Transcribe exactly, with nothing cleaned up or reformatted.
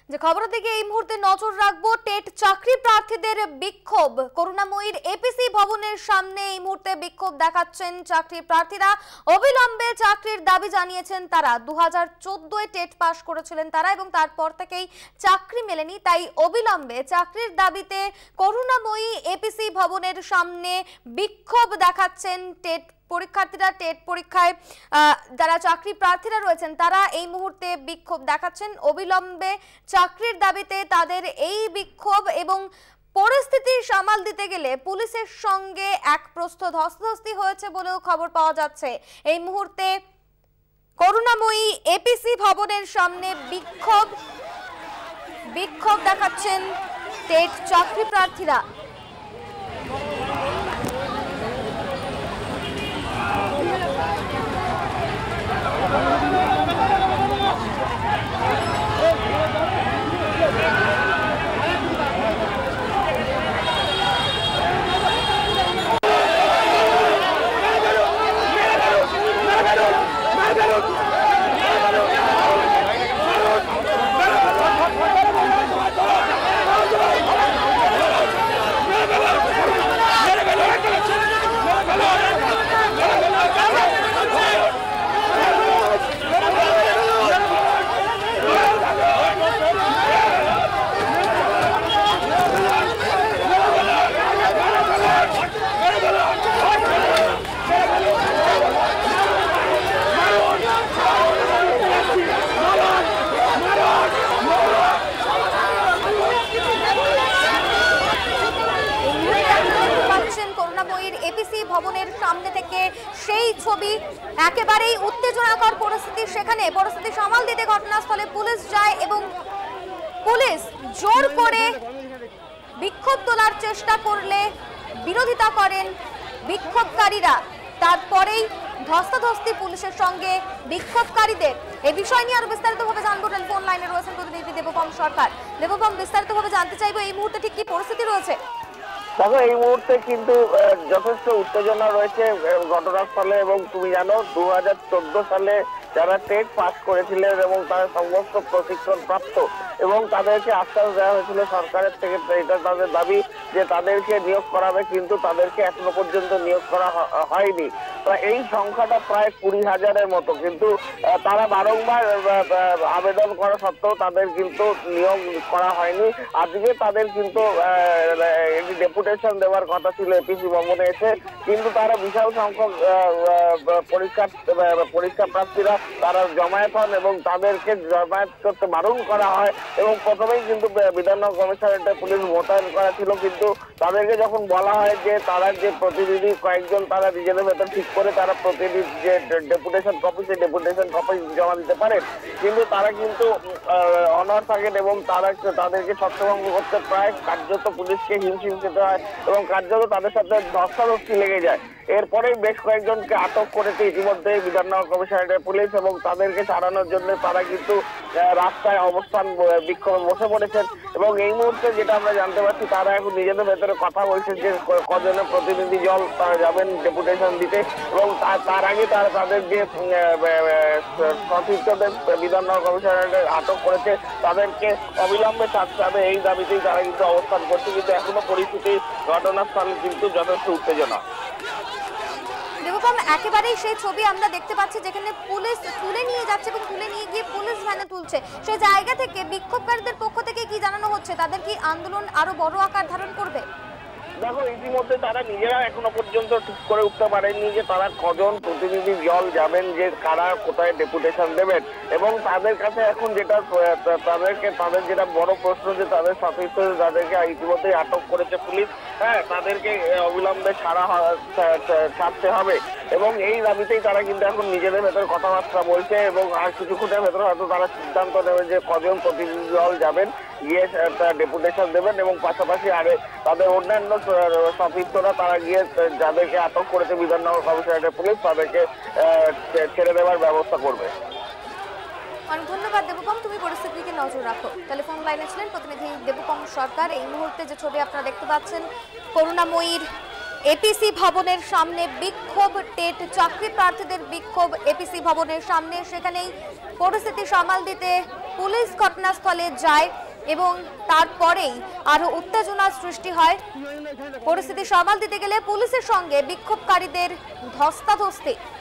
যে খবরের দিকে এই মুহূর্তে নজর রাখবো, টেট চাকরি প্রার্থীদের বিক্ষোভ। করুণাময়ীর এপিসি ভবনের সামনে এই মুহূর্তে বিক্ষোভ দেখাচ্ছেন চাকরি প্রার্থীরা। অবিলম্বে চাকরির দাবি জানিয়েছেন তারা। দু হাজার চোদ্দোয় টেট পাশ করেছিলেন তারা এবং তারপর থেকেই চাকরি মেলেনি, তাই অবিলম্বে চাকরির দাবিতে করুণাময়ী এপিসি ভবনের সামনে বিক্ষোভ দেখাচ্ছেন টেট পরীক্ষার্থীরা। টেট পরীক্ষায় যারা চাকরি প্রার্থীরা রয়েছেন তারা এই মুহূর্তে বিক্ষোভ দেখাচ্ছেন। অবিলম্বে চাকরির দাবিতে তাদের এই বিক্ষোভ এবং পরিস্থিতি সামাল দিতে গেলে পুলিশের সঙ্গে এক প্রস্থ ধস্তাধস্তি হয়েছে বলেও খবর পাওয়া যাচ্ছে। এই মুহূর্তে করুণাময়ী এপিসি ভবনের সামনে বিক্ষোভ বিক্ষোভ দেখাচ্ছেন টেট চাকরি প্রার্থীরা। এপিসি ভবনের সামনে থেকে সেই ছবি, একেবারেই উত্তেজনাকর পরিস্থিতি। সেখানে পরিস্থিতি সামাল দিতে ঘটনাস্থলে পুলিশ যায় এবং পুলিশ জোর করে বিক্ষোভ তোলার চেষ্টা করলে বিরোধিতা করেন বিক্ষোভকারীরা। তারপরেই ধস্তাধস্তি পুলিশের সঙ্গে বিক্ষোভকারীদের। এই বিষয় নিয়ে আরো বিস্তারিতভাবে জানবো। টেলিফোন লাইনে রয়েছেন প্রতিনিধি দেবপম সরকার। দেবপম, বিস্তারিতভাবে জানতে চাইবো এই মুহূর্তে ঠিক কি পরিস্থিতি রয়েছে? দেখো, এই মুহূর্তে কিন্তু যথেষ্ট উত্তেজনা রয়েছে ঘটনাস্থলে এবং তুমি জানো দু হাজার চোদ্দ সালে যারা টেট পাস করেছিলেন এবং তারা সমস্ত প্রশিক্ষণ প্রাপ্ত এবং তাদেরকে আশ্বাস দেওয়া হয়েছিল সরকারের থেকে, এটা তাদের দাবি যে তাদেরকে নিয়োগ করা হবে, কিন্তু তাদেরকে এখনো পর্যন্ত নিয়োগ করা হয়নি। এই সংখ্যাটা প্রায় কুড়ি হাজারের মতো, কিন্তু তারা বারংবার আবেদন করা সত্ত্বেও তাদের কিন্তু নিয়োগ করা হয়নি। আজকে তাদের কিন্তু ডেপুটেশন দেওয়ার কথা ছিল এপিসি ভবনে এসে, কিন্তু তারা বিশাল সংখ্যক পরীক্ষা পরীক্ষা প্রার্থীরা তারা জমায়েত হন এবং তাদেরকে জমায়েত করতে বারণ করা হয় এবং প্রথমেই কিন্তু বিধাননগর কমিশনারেটে পুলিশ মোতায়েন করা ছিল, কিন্তু তাদেরকে যখন বলা হয় যে তারা যে প্রতিনিধি কয়েকজন তারা নিজেদের ভেতর ঠিক করে তারা প্রতিনিধি যে ডেপুটেশন কপি সেই ডেপুটেশন কপি জমা দিতে পারে, কিন্তু তারা কিন্তু অনড় থাকেন এবং তারা তাদেরকে ছত্রভঙ্গ করতে প্রায় কার্যত পুলিশকে হিমশিম খেতে হয় এবং কার্যত তাদের সাথে ধস্তাধস্তি লেগে যায়। এরপরে বেশ কয়েকজনকে আটক করেছে ইতিমধ্যে বিধাননগর কমিশনারেটের পুলিশ এবং তাদেরকে ছাড়ানোর জন্য তারা কিন্তু রাস্তায় অবস্থান বিক্ষোভে বসে পড়েছেন এবং এই মুহূর্তে যেটা আমরা জানতে পারছি তারা এখন নিজেদের ভেতরে কথা বলছেন যে কজনের প্রতিনিধি দল তারা যাবেন ডেপুটেশন দিতে এবং তার আগে তারা তাদের যে সতীর্থদের বিধাননগর কমিশনারেট আটক করেছে তাদেরকে অবিলম্বে ছাড়তে হবে, এই দাবিতেই তারা কিন্তু অবস্থান করছে। কিন্তু এখনো পরিস্থিতি ঘটনাস্থলে কিন্তু যথেষ্ট উত্তেজনা। দেবপম, একেবারেই সেই ছবি আমরা দেখতে পাচ্ছি যেখানে পুলিশ তুলে নিয়ে যাচ্ছে এবং তুলে নিয়ে গিয়ে পুলিশ ভ্যানে তুলছে। সেই জায়গা থেকে বিক্ষোভকারীদের পক্ষ থেকে কি জানানো হচ্ছে? তাদের কি আন্দোলন আরো বড় আকার ধারণ করবে? দেখো, ইতিমধ্যে তারা নিজেরা এখনো পর্যন্ত ঠিক করে উঠতে পারেননি যে তারা কজন প্রতিনিধি দল যাবেন, যে কারা কোথায় ডেপুটেশন দেবেন এবং তাদের কাছে এখন যেটা তাদেরকে তাদের যেটা বড় প্রশ্ন যে তাদের সতীর্থ যাদেরকে ইতিমধ্যেই আটক করেছে পুলিশ, হ্যাঁ তাদেরকে অবিলম্বে ছাড়া ছাড়তে হবে এবং এই দাবিতেই তারা কিন্তু এখন নিজেদের ভেতরে কথাবার্তা বলছে এবং আর কিছুক্ষণের ভেতরে হয়তো তারা সিদ্ধান্ত নেবে যে কজন প্রতিনিধি দল যাবেন, গিয়ে ডেপুটেশন দেবেন এবং পাশাপাশি আরে তাদের অন্যান্য সতীর্থরা তারা গিয়ে যাদেরকে আটক করেছে বিধাননগর কমিশনারেটের পুলিশ তাদেরকে ছেড়ে দেওয়ার ব্যবস্থা করবে। অনেক ধন্যবাদ দেবপম, তুমি পরিস্থিতিকে নজর রাখো। টেলিফোন লাইনে ছিলেন প্রতিনিধি দেবপম সরকার। এই মুহূর্তে যে ছবি আপনারা দেখতে পাচ্ছেন করুণাময়ীর এপিসি ভবনের সামনে বিক্ষোভ, টেট চাকরি প্রার্থীদের বিক্ষোভ এপিসি ভবনের সামনে। সেখানেই পরিস্থিতি সামাল দিতে পুলিশ ঘটনাস্থলে যায় এবং তারপরেই আরো উত্তেজনার সৃষ্টি হয়। পরিস্থিতি সামাল দিতে গেলে পুলিশের সঙ্গে বিক্ষোভকারীদের ধস্তাধস্তি।